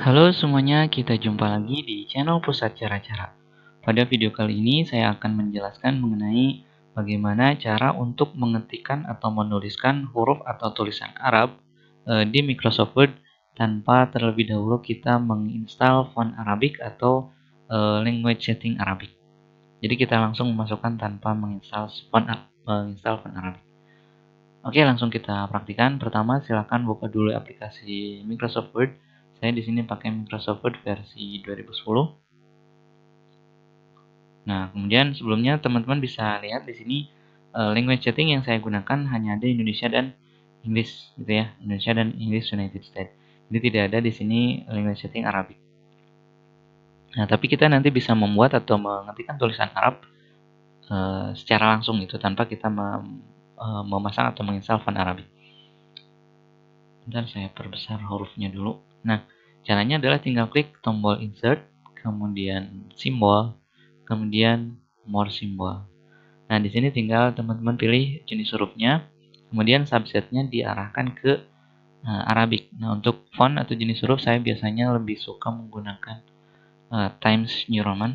Halo semuanya, kita jumpa lagi di channel Pusat Cara-Cara. Pada video kali ini saya akan menjelaskan mengenai bagaimana cara untuk mengetikkan atau menuliskan huruf atau tulisan Arab di Microsoft Word tanpa terlebih dahulu kita menginstal font Arabic atau language setting Arabic. Jadi kita langsung memasukkan tanpa menginstal font Arabic. Oke, langsung kita praktikan. Pertama, silakan buka dulu aplikasi Microsoft Word. Saya di sini pakai Microsoft Word versi 2010. Nah, kemudian sebelumnya teman-teman bisa lihat di sini language setting yang saya gunakan hanya ada Indonesia dan Inggris, gitu ya. Indonesia dan English United States. Jadi tidak ada di sini language setting Arabic. Nah, tapi kita nanti bisa membuat atau mengetikkan tulisan Arab secara langsung itu tanpa kita memasang atau menginstal font Arabic. Bentar, saya perbesar hurufnya dulu. Nah, caranya adalah tinggal klik tombol insert, kemudian simbol, kemudian more symbol. Nah, di sini tinggal teman-teman pilih jenis hurufnya, kemudian subsetnya diarahkan ke Arabic. Nah, untuk font atau jenis huruf saya biasanya lebih suka menggunakan Times New Roman.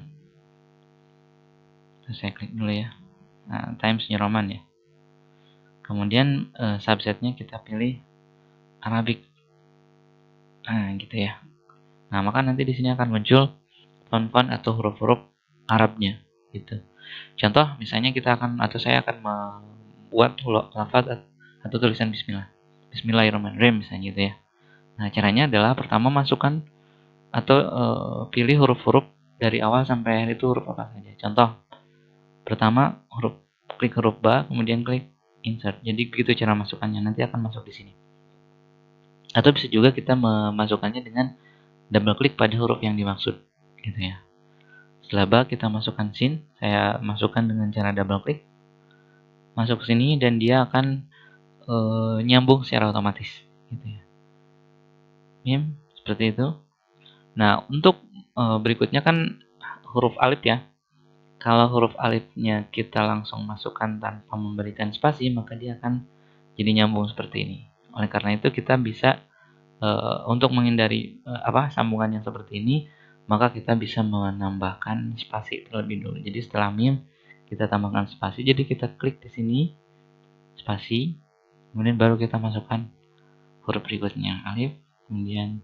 Saya klik dulu ya. Nah, Times New Roman ya. Kemudian subsetnya kita pilih Arabic. Nah, gitu ya. Nah, maka nanti di sini akan muncul font-font atau huruf-huruf Arabnya gitu. Contoh misalnya saya akan membuat lafaz atau tulisan bismillah. Bismillahirrahmanirrahim misalnya gitu ya. Nah, caranya adalah pertama masukkan atau pilih huruf-huruf dari awal sampai akhir itu huruf apa saja. Contoh, pertama klik huruf ba, kemudian klik insert. Jadi begitu cara masukkannya, nanti akan masuk di sini. Atau bisa juga kita memasukkannya dengan double klik pada huruf yang dimaksud gitu ya. Setelah ba kita masukkan sin, saya masukkan dengan cara double klik masuk ke sini dan dia akan nyambung secara otomatis gitu ya. Mim seperti itu. Nah, untuk berikutnya kan huruf alif ya. Kalau huruf alifnya kita langsung masukkan tanpa memberikan spasi, maka dia akan jadi nyambung seperti ini. Oleh karena itu kita bisa untuk menghindari sambungan yang seperti ini, maka kita bisa menambahkan spasi terlebih dulu. Jadi setelah mim kita tambahkan spasi. Jadi kita klik di sini spasi, kemudian baru kita masukkan huruf berikutnya alif, kemudian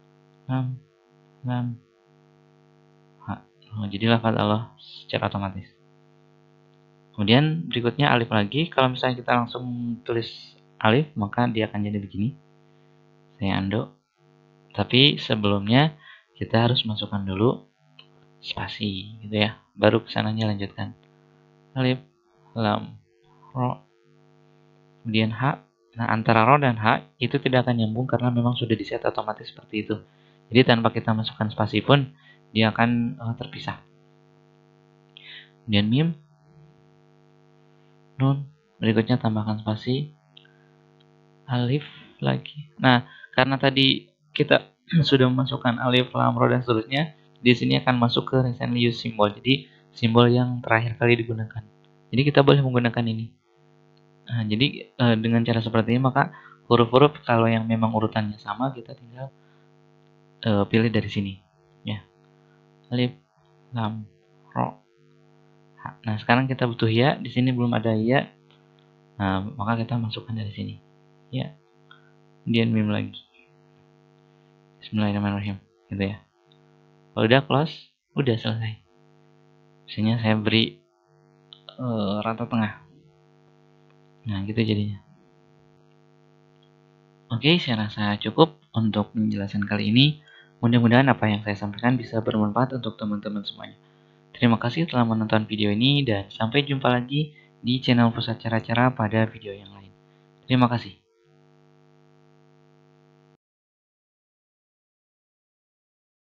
lam, ha. Jadi lafaz Allah secara otomatis. Kemudian berikutnya alif lagi. Kalau misalnya kita langsung tulis alif, maka dia akan jadi begini. Saya undo. Tapi sebelumnya kita harus masukkan dulu spasi gitu ya. Baru kesananya lanjutkan. Alif, lam, ro, kemudian ha. Nah, antara ro dan ha itu tidak akan nyambung karena memang sudah diset otomatis seperti itu. Jadi tanpa kita masukkan spasi pun dia akan terpisah. Kemudian mim, nun, berikutnya tambahkan spasi, alif lagi. Nah, karena tadi kita sudah memasukkan alif, lam, ro dan seterusnya, di sini akan masuk ke recently used symbol. Jadi simbol yang terakhir kali digunakan. Jadi kita boleh menggunakan ini. Nah, jadi dengan cara seperti ini maka huruf-huruf kalau yang memang urutannya sama kita tinggal pilih dari sini ya. Alif, lam, ro, ha. Nah, sekarang kita butuh ya. Di sini belum ada ya. Nah, maka kita masukkan dari sini. Ya. Kemudian mim lagi. Bismillahirrahmanirrahim gitu ya. Kalau udah close, udah selesai. Misalnya saya beri rata tengah. Nah, gitu jadinya. Oke, saya rasa cukup untuk penjelasan kali ini. Mudah-mudahan apa yang saya sampaikan bisa bermanfaat untuk teman-teman semuanya. Terima kasih telah menonton video ini dan sampai jumpa lagi di channel Pusat Cara-Cara pada video yang lain. Terima kasih.